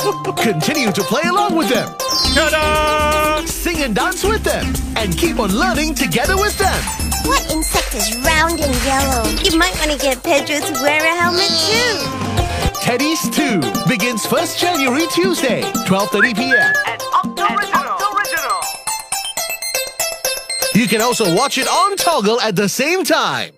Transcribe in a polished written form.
Continue to play along with them. Ta-da! Sing and dance with them. And keep on learning together with them. What insect is round and yellow? You might want to get Pedro to wear a helmet too. Teddies 2 begins 1st January Tuesday, 12:30 p.m. At Oktoriginal. You can also watch it on Toggle at the same time.